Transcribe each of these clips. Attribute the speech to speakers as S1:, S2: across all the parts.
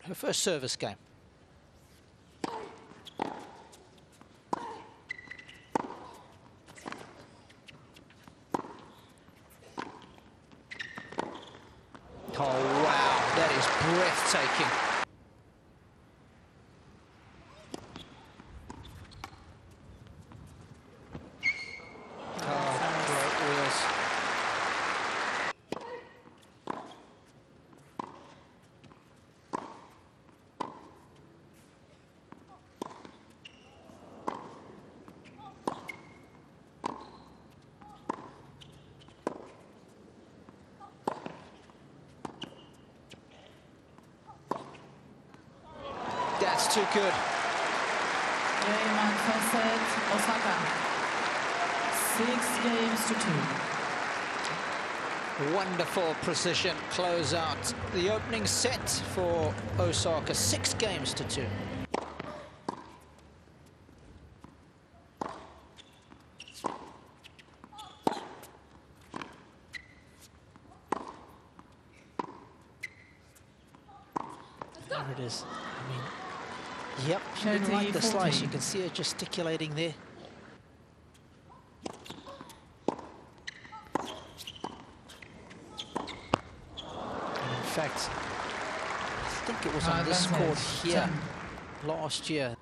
S1: her first service game. Oh, wow, that is breathtaking. Oh, great wheels. That's too good.
S2: Game and first set, Osaka. 6 games to 2.
S1: Wonderful precision close out the opening set for Osaka, 6 games to 2. There it is. I mean, yep, she didn't like the slice. You can see her gesticulating there. And in fact, I think it was on this court here last year.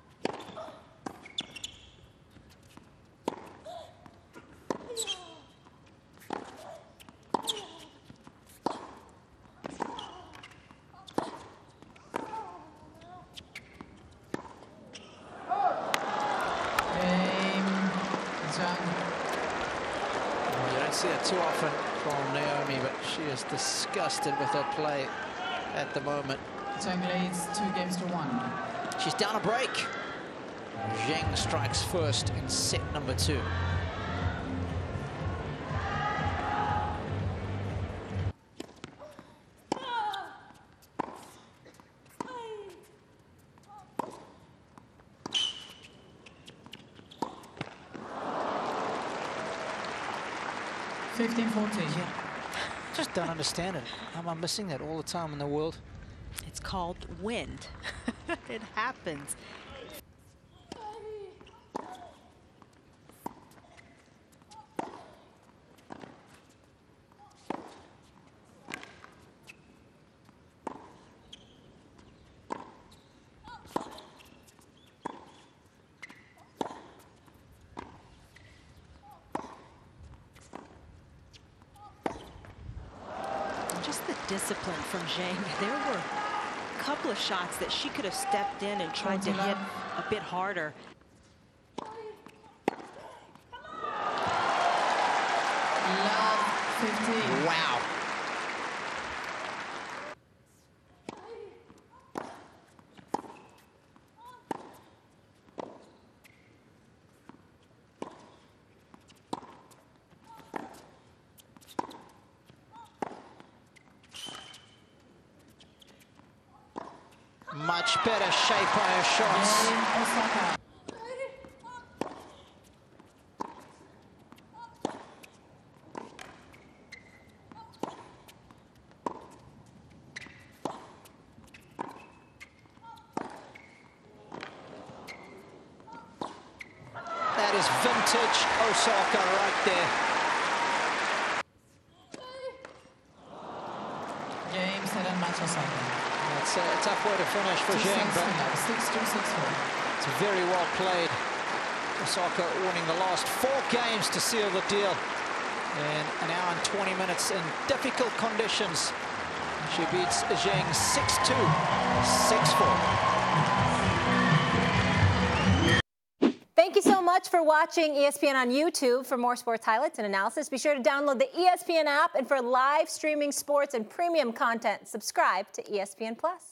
S1: You don't see it too often from Naomi, but she is disgusted with her play at the moment.
S2: Zhang leads 2 games to 1.
S1: She's down a break. Zheng strikes first in set number 2. Yeah. Just don't understand it. I'm missing that all the time in the world.
S3: It's called wind. It happens. Just the discipline from Zheng. There were a couple of shots that she could have stepped in and tried to hit a bit harder.
S2: Love 15.
S1: Wow. Much better shape on her shots.
S2: Osaka.
S1: That is vintage Osaka right there.
S2: Game 7 match Osaka.
S1: It's a tough way to finish for Zheng, but
S2: 6-2, 6-4.
S1: it's very well played. Osaka winning the last 4 games to seal the deal in an hour and 20 minutes in difficult conditions. She beats Zheng 6-2, 6-4.
S4: Thank you so much for watching ESPN on YouTube. For more sports highlights and analysis, be sure to download the ESPN app. And for live streaming sports and premium content, subscribe to ESPN+.